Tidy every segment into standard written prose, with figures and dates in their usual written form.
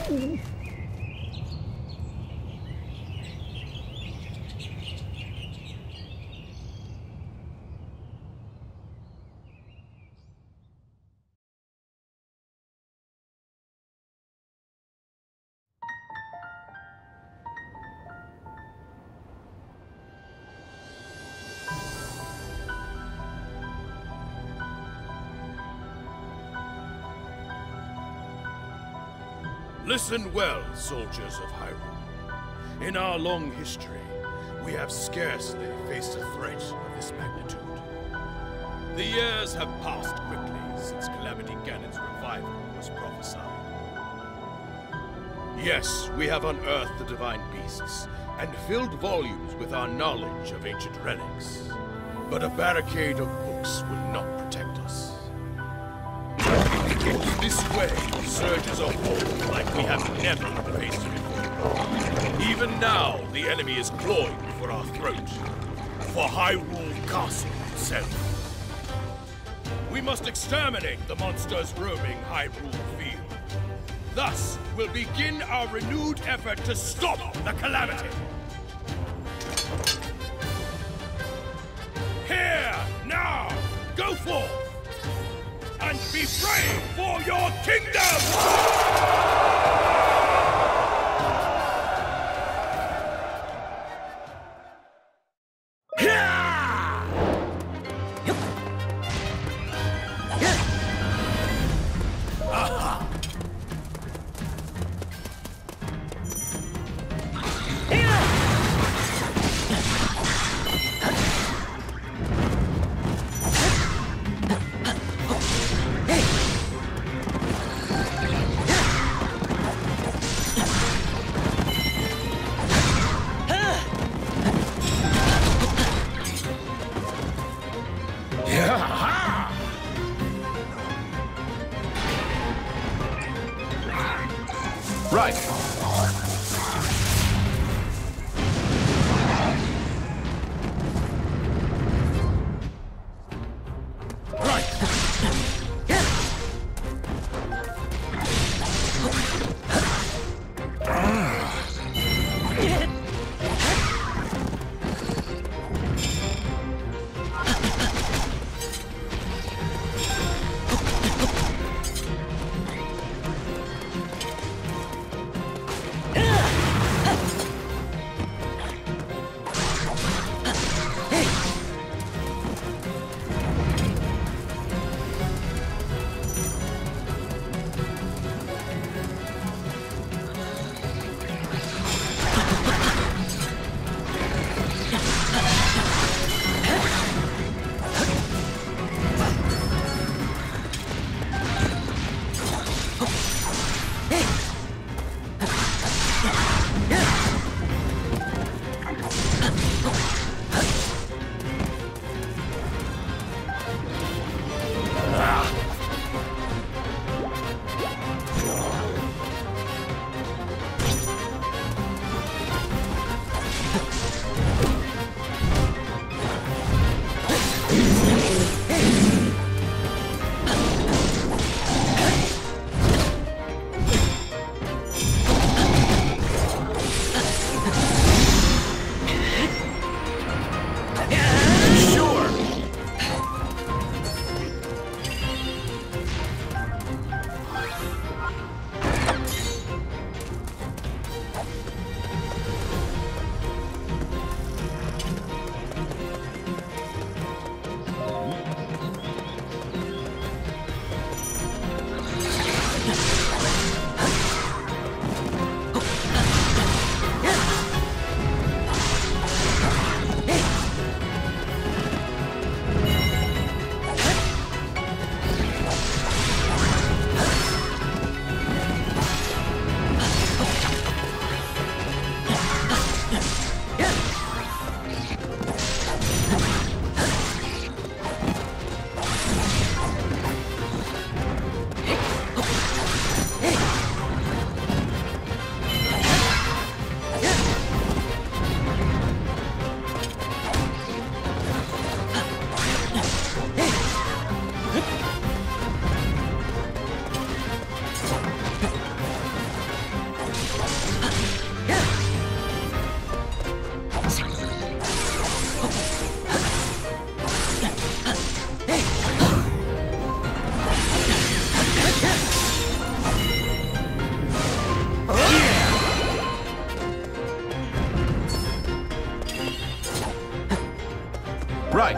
Listen well, soldiers of Hyrule. In our long history, we have scarcely faced a threat of this magnitude. The years have passed quickly since Calamity Ganon's revival was prophesied. Yes, we have unearthed the divine beasts and filled volumes with our knowledge of ancient relics. But a barricade of books will not protect us. This way surges a horde like we have never faced before. Even now, the enemy is clawing for our throat. For Hyrule Castle itself. We must exterminate the monsters roaming Hyrule Field. Thus, we'll begin our renewed effort to stop the Calamity. Here, now, go forth! And be brave for your kingdom! Right. Right.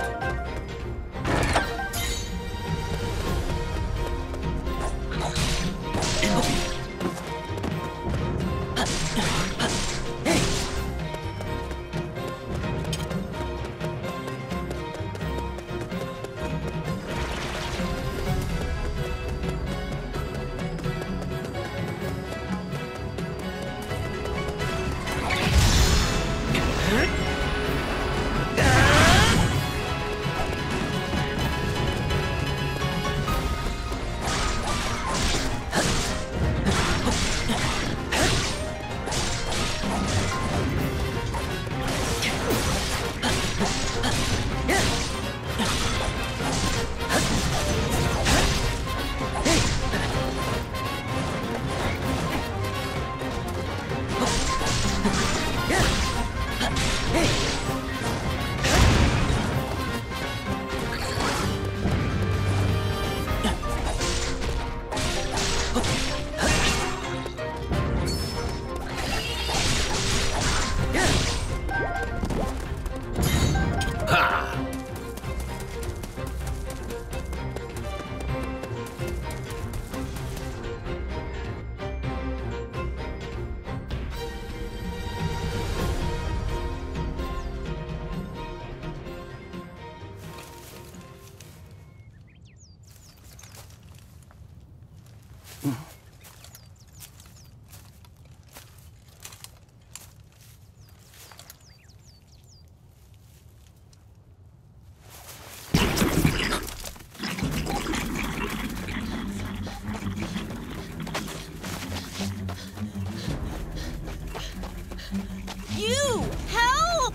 You! Help!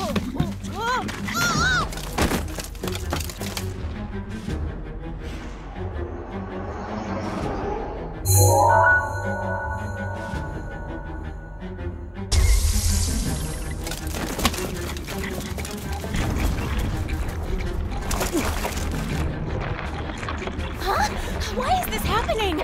Huh? Why is this happening?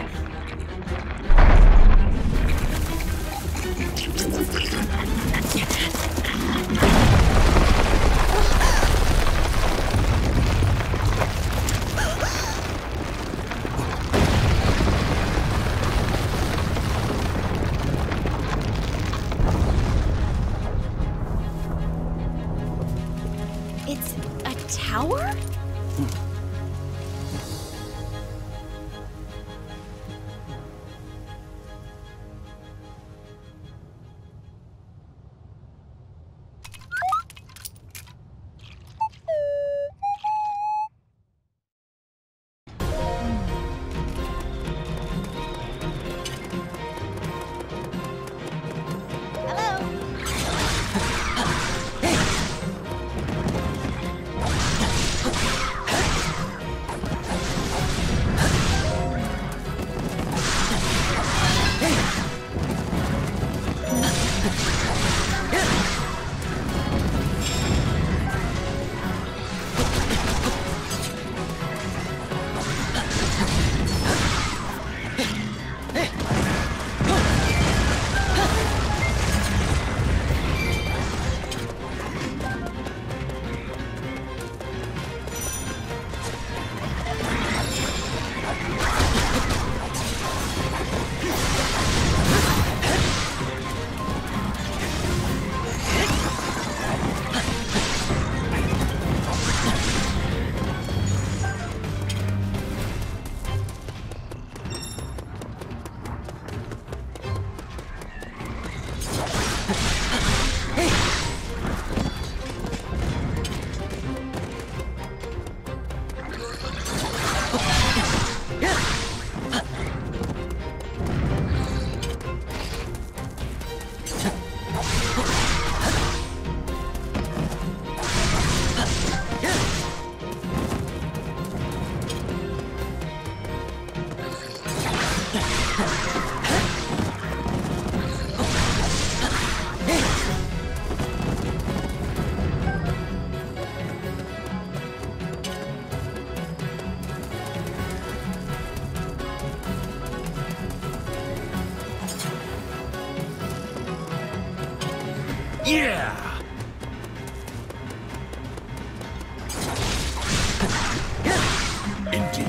It's a tower? Yeah! Indeed.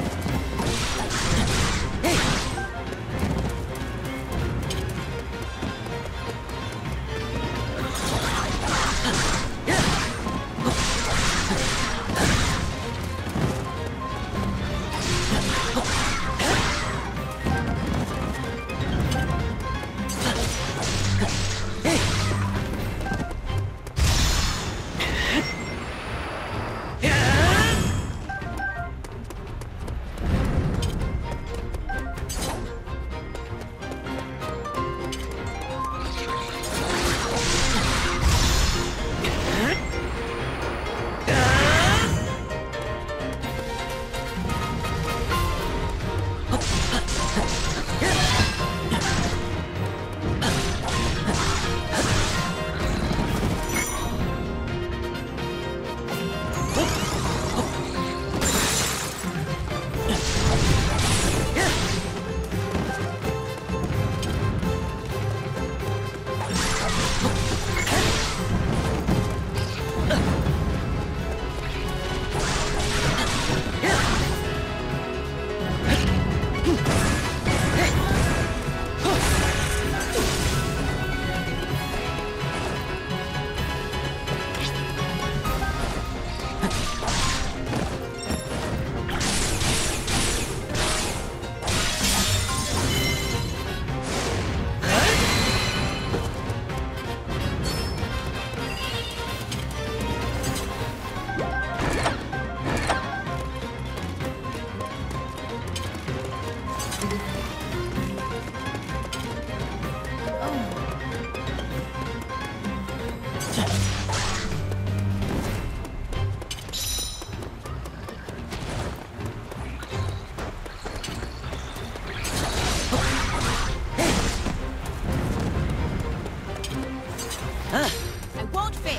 I won't fail.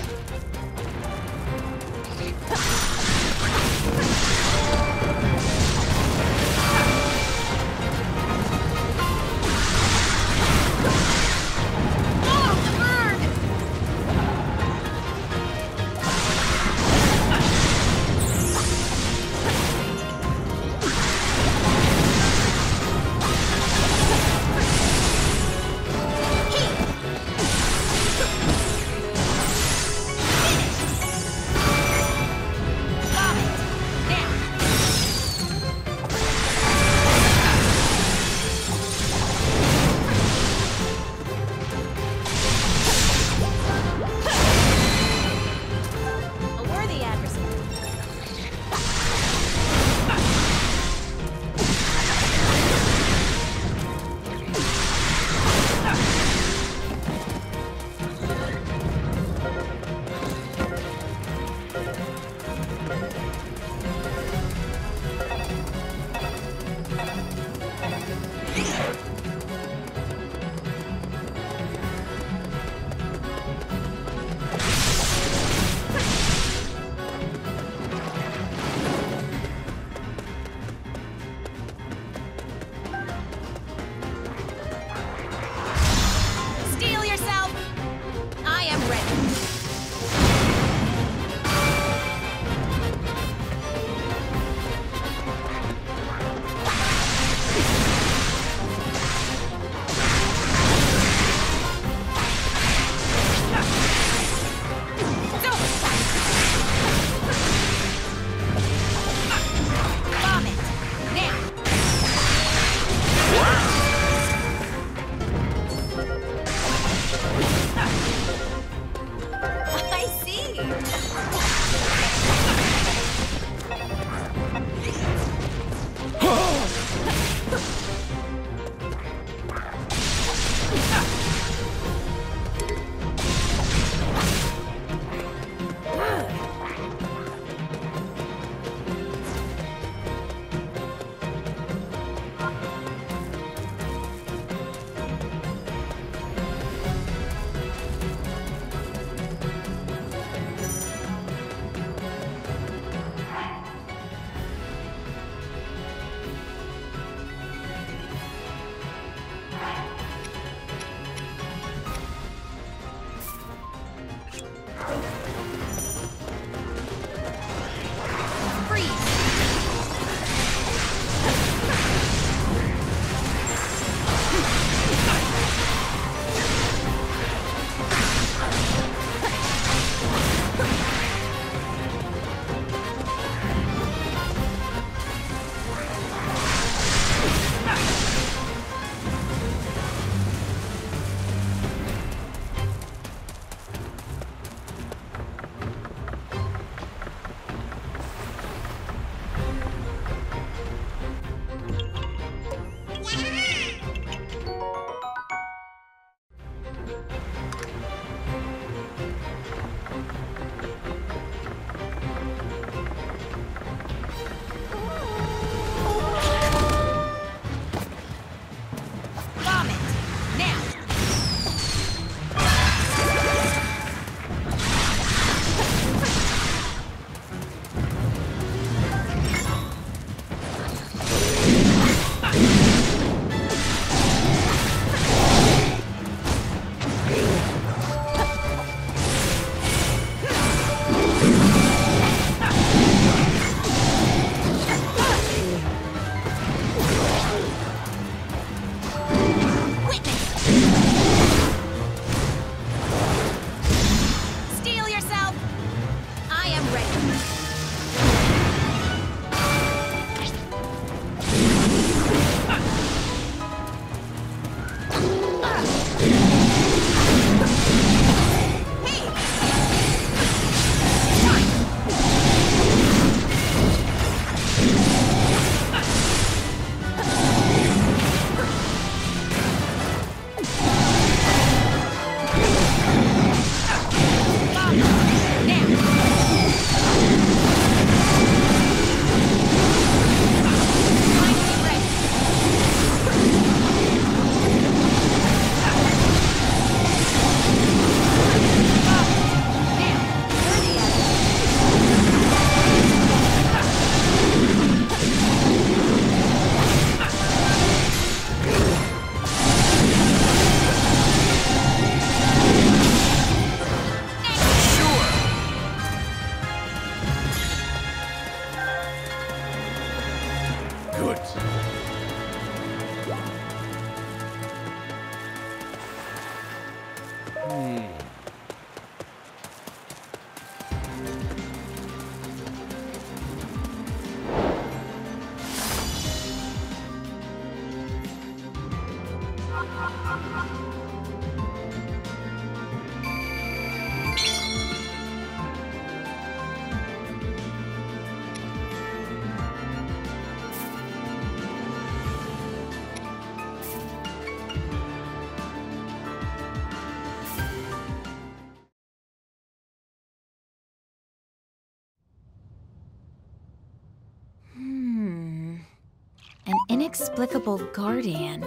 An inexplicable guardian.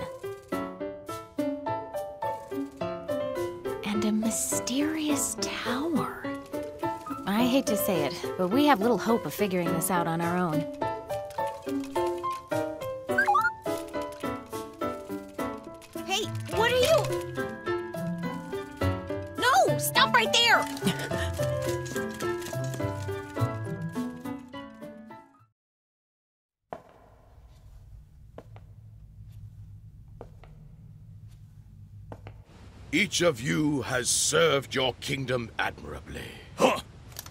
And a mysterious tower. I hate to say it, but we have little hope of figuring this out on our own. Hey, what are you? No! Stop right there! Each of you has served your kingdom admirably. Huh!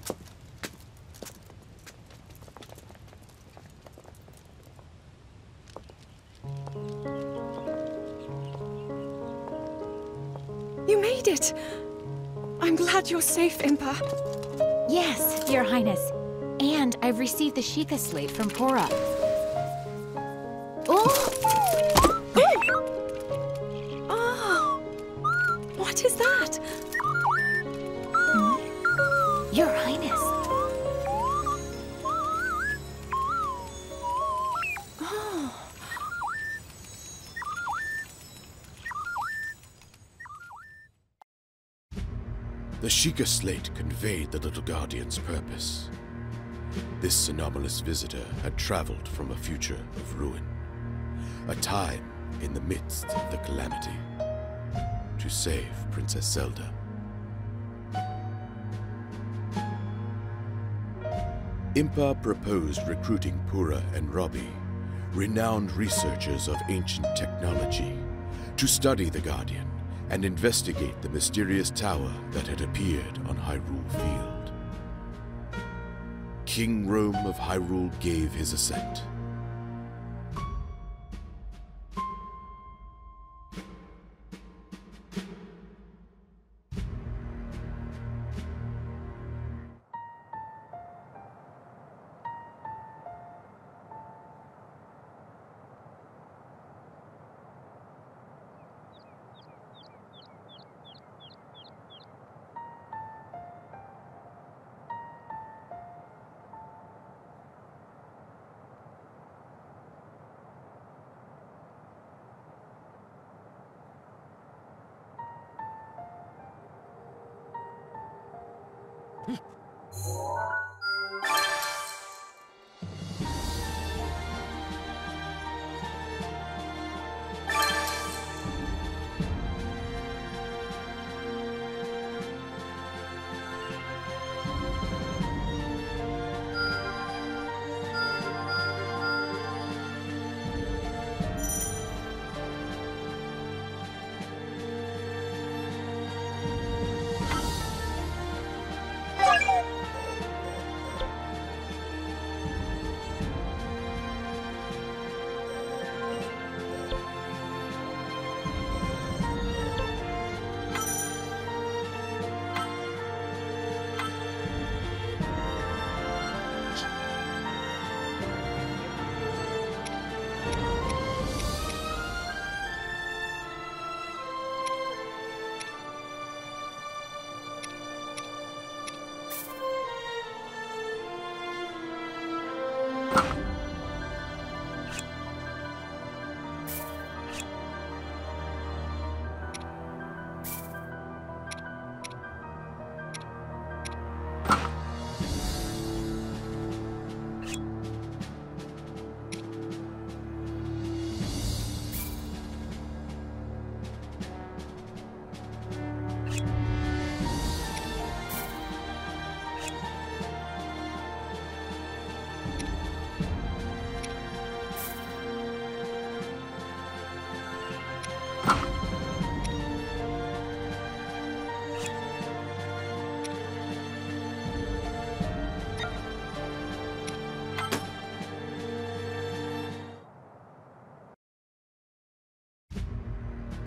You made it! I'm glad you're safe, Impa. Yes, Your Highness. And I've received the Sheikah slate from Pora. Oh! What is that? Your Highness. The Sheikah slate conveyed the little guardian's purpose. This anomalous visitor had traveled from a future of ruin, a time in the midst of the Calamity, to save Princess Zelda. Impa proposed recruiting Pura and Robbie, renowned researchers of ancient technology, to study the Guardian and investigate the mysterious tower that had appeared on Hyrule Field. King Rome of Hyrule gave his assent.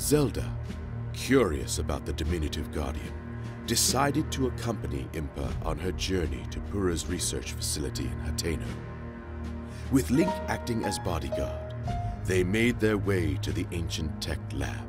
Zelda, curious about the diminutive guardian, decided to accompany Impa on her journey to Purah's research facility in Hateno. With Link acting as bodyguard, they made their way to the ancient tech lab.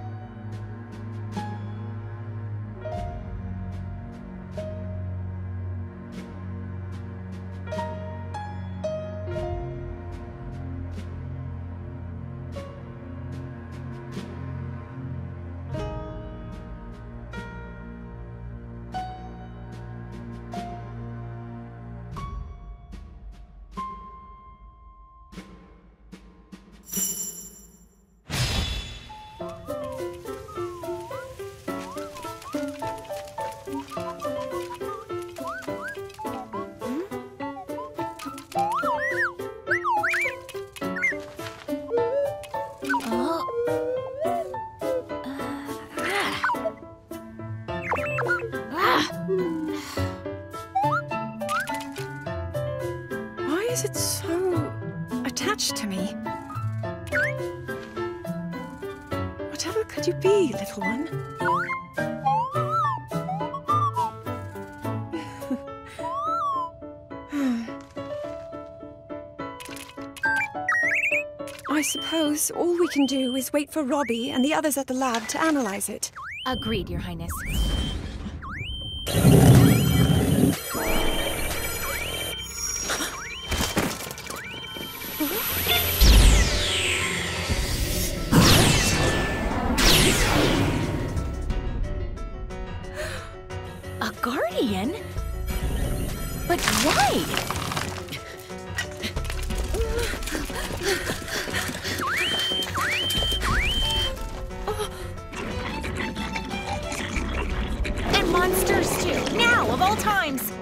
Why is it so attached to me? Whatever could you be, little one? I suppose all we can do is wait for Robbie and the others at the lab to analyze it. Agreed, Your Highness. A guardian? But why? And monsters too, now of all times!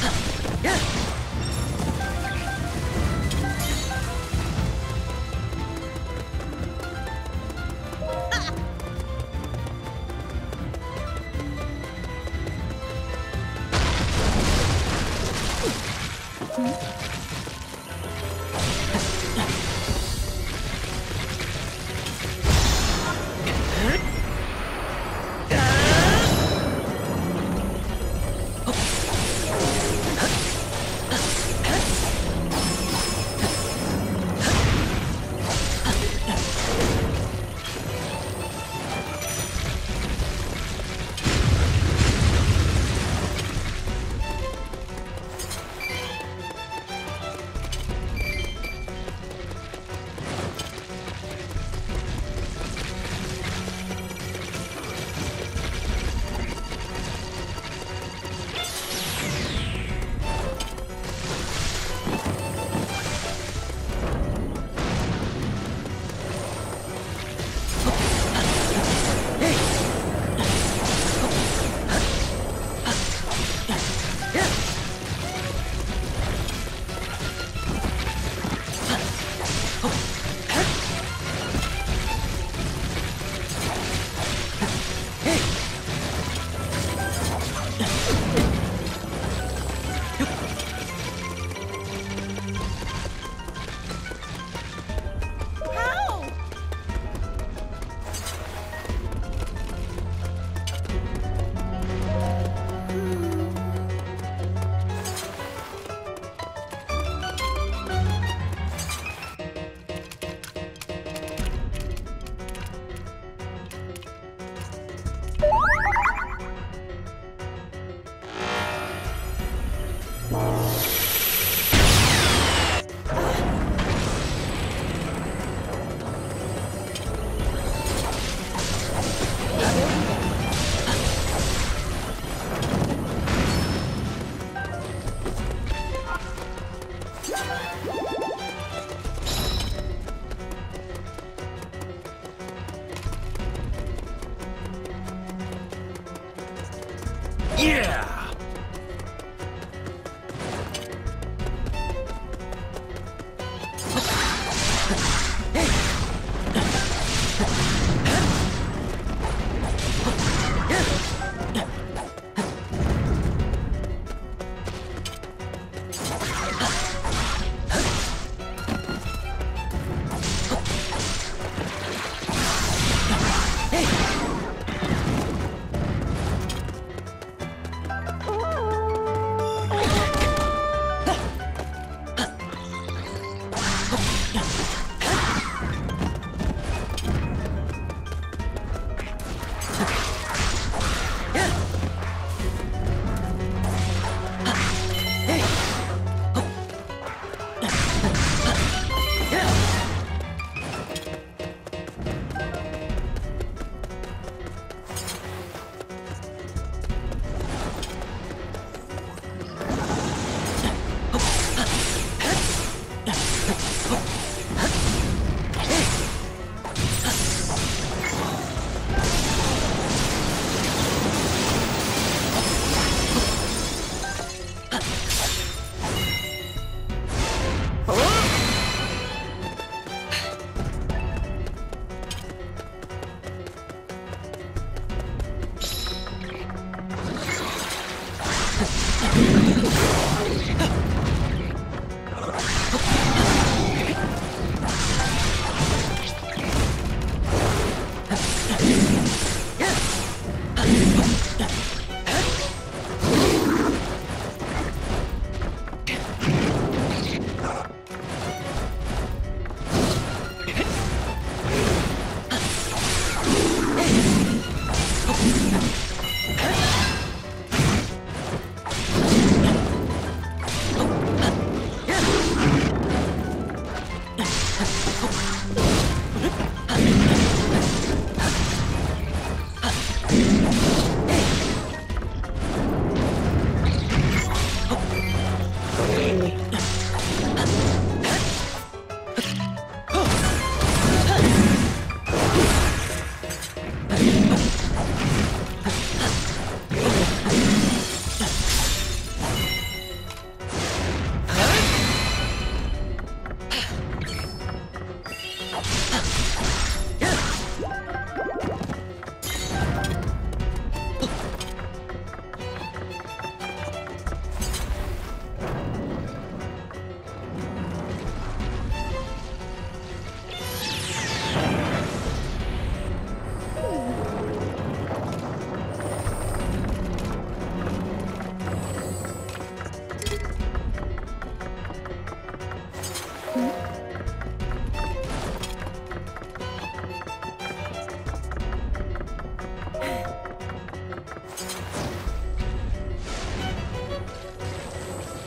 Yeah!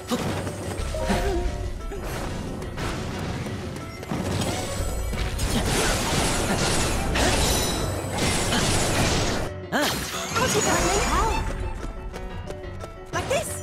Ouchie, darling. Like this.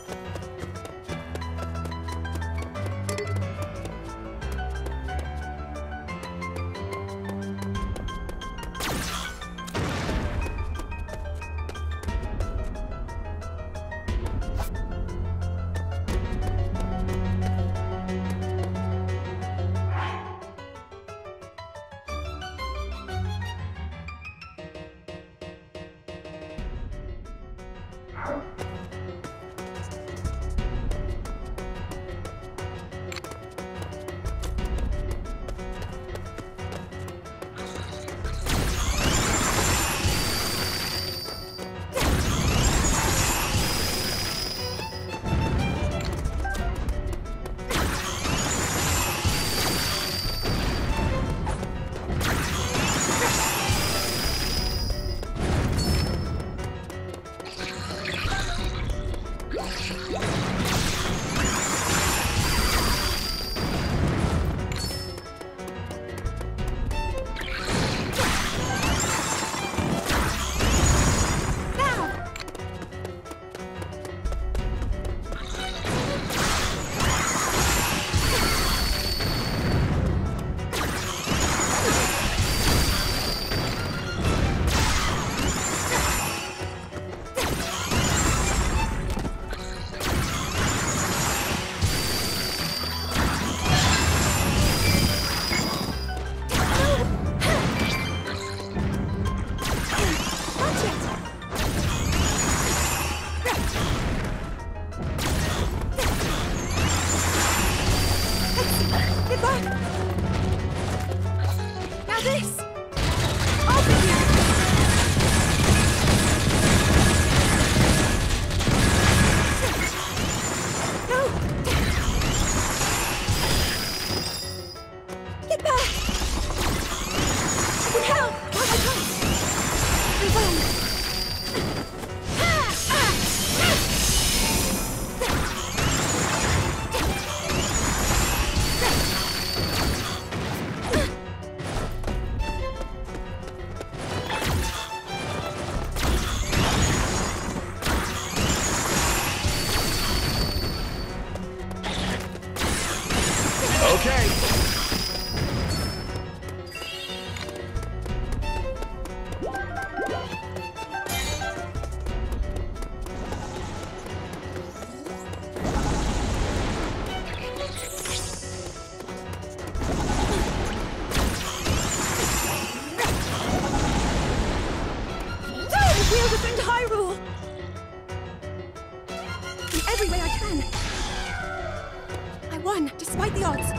We'll defend Hyrule! In every way I can. I won, despite the odds.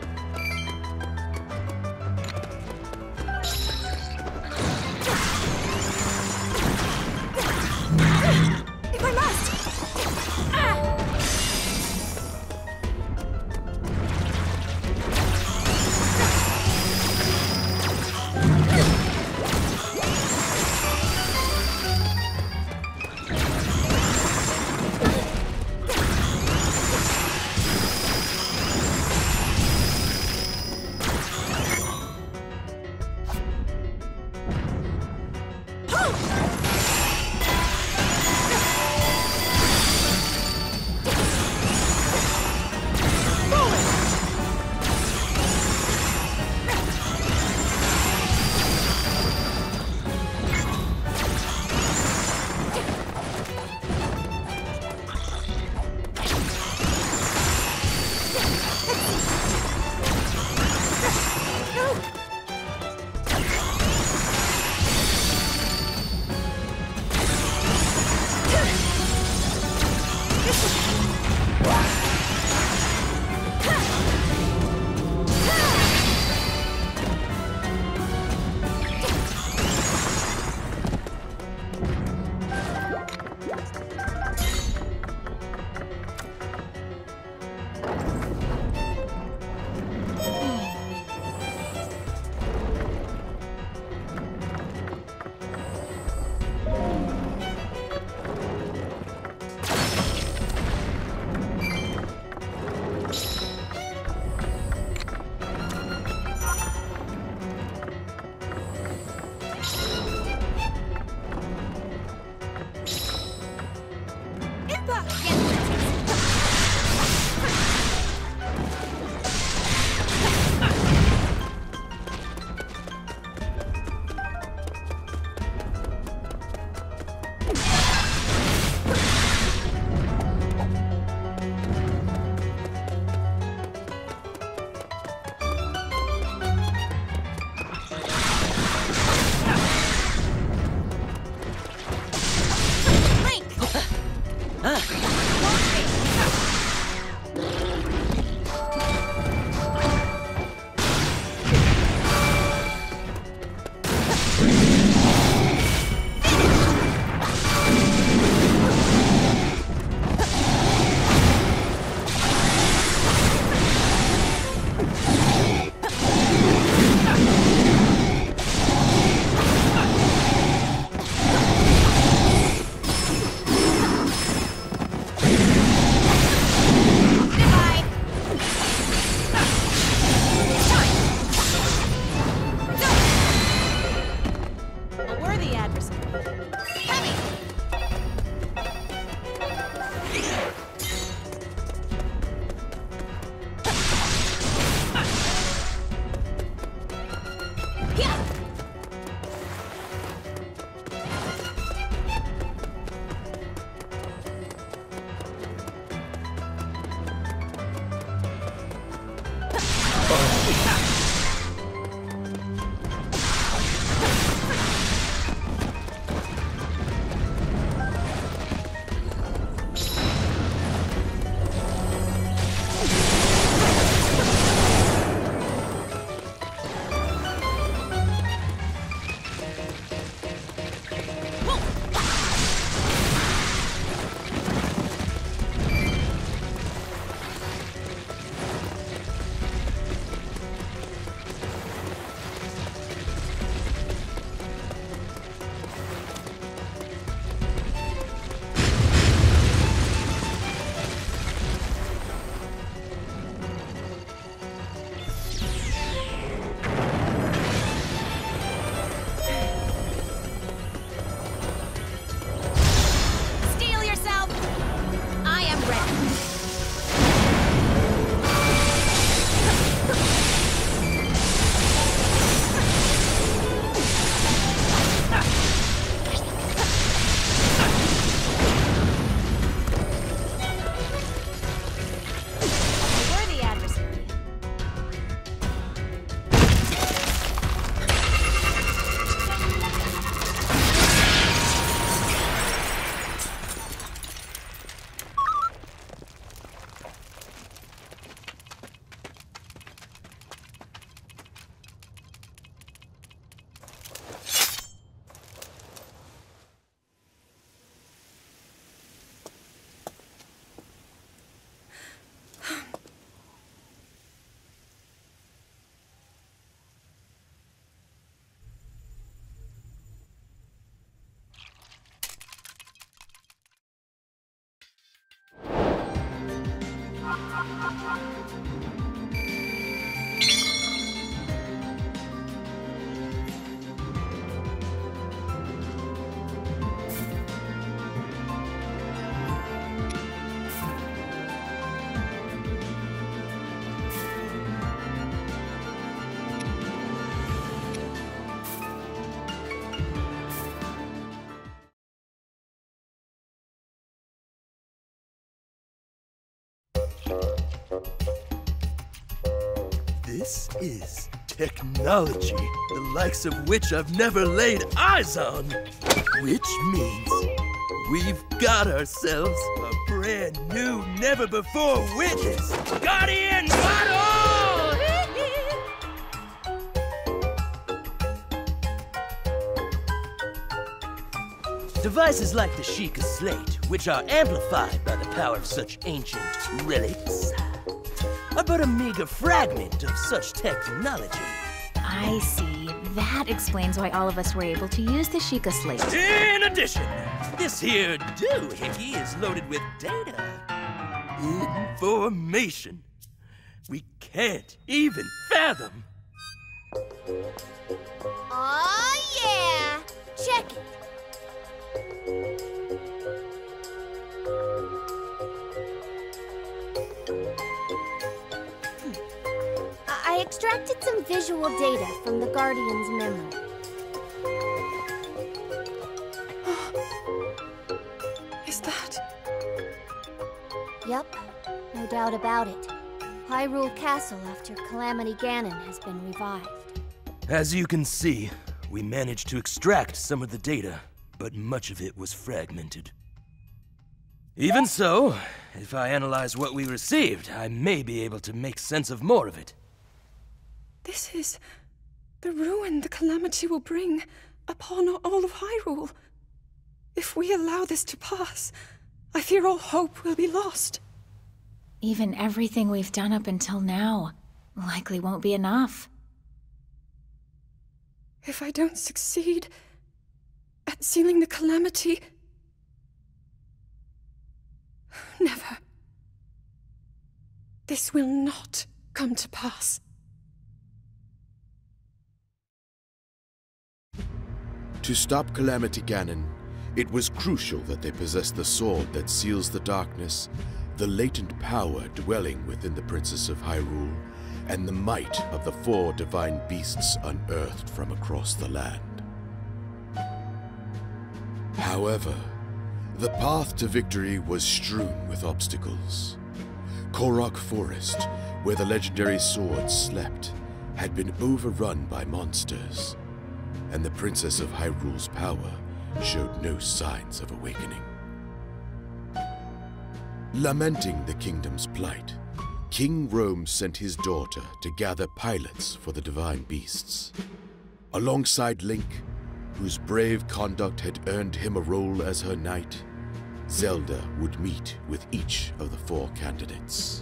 If I must! This is technology, the likes of which I've never laid eyes on. Which means we've got ourselves a brand new, never-before witness Guardian model! Devices like the Sheikah Slate, which are amplified by the power of such ancient relics, are but a meager fragment of such technology. I see. That explains why all of us were able to use the Sheikah Slate. In addition, this here doohickey is loaded with data. Information we can't even fathom. Aw, yeah! Check it. I extracted some visual data from the Guardian's memory. Is that... Yup, no doubt about it. Hyrule Castle after Calamity Ganon has been revived. As you can see, we managed to extract some of the data, but much of it was fragmented. Even so, if I analyze what we received, I may be able to make sense of more of it. This is the ruin the Calamity will bring upon all of Hyrule. If we allow this to pass, I fear all hope will be lost. Even everything we've done up until now likely won't be enough. If I don't succeed at sealing the Calamity... Never. This will not come to pass. To stop Calamity Ganon, it was crucial that they possess the sword that seals the darkness, the latent power dwelling within the Princess of Hyrule, and the might of the 4 divine beasts unearthed from across the land. However, the path to victory was strewn with obstacles. Korok Forest, where the legendary sword slept, had been overrun by monsters, and the Princess of Hyrule's power showed no signs of awakening. Lamenting the kingdom's plight, King Rome sent his daughter to gather pilots for the divine beasts. Alongside Link, whose brave conduct had earned him a role as her knight, Zelda would meet with each of the 4 candidates.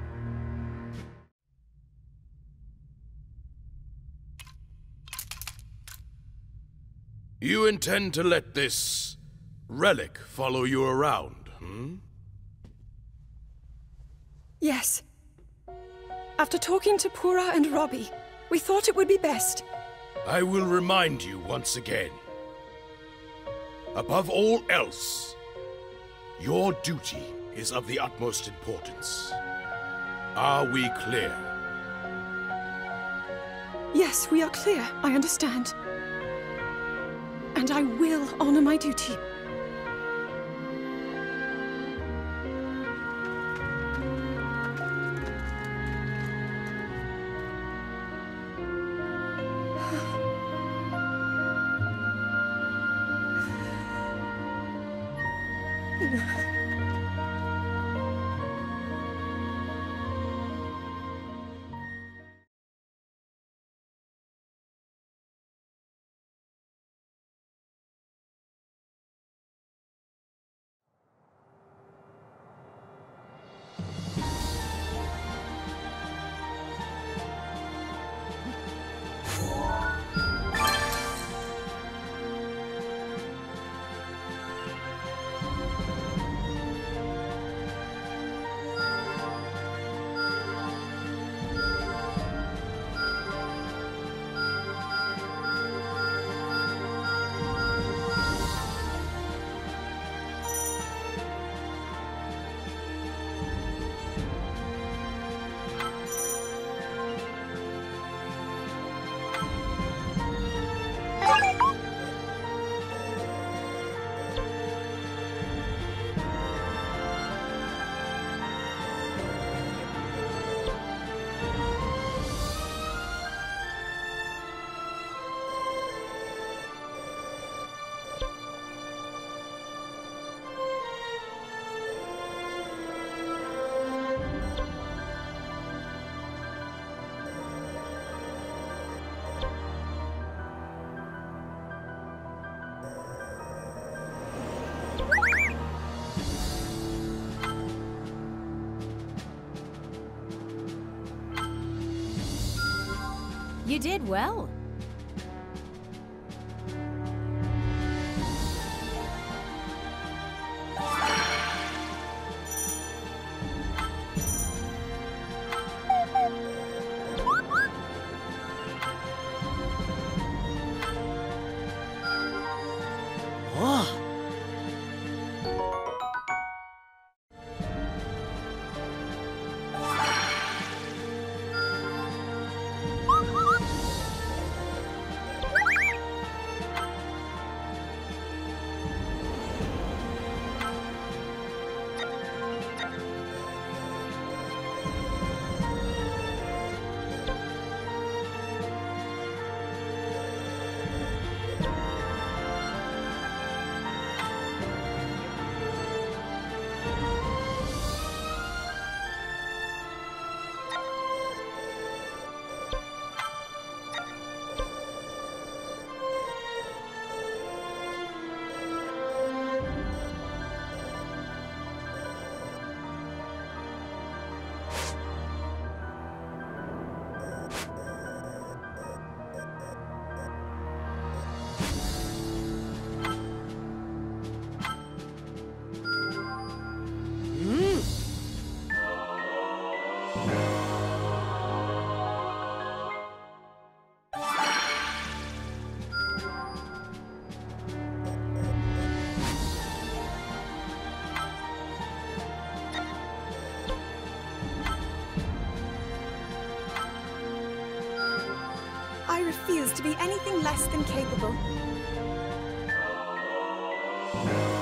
You intend to let this relic follow you around, hmm? Yes. After talking to Pura and Robbie, we thought it would be best. I will remind you once again. Above all else, your duty is of the utmost importance. Are we clear? Yes, we are clear. I understand. And I will honor my duty. You did well. I refuse to be anything less than capable.